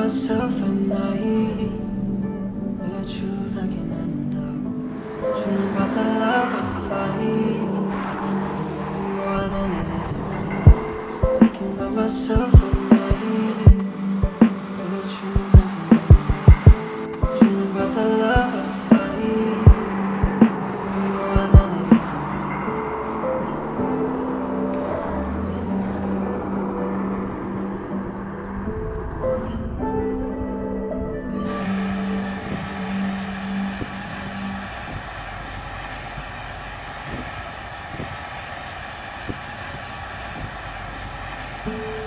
myself at night. 외출하긴 한다고 주는 바달라고 fight. More than it is right. Thinking about myself at night. 외출하긴 한다고 주는 바달라고 fight. More than it is right.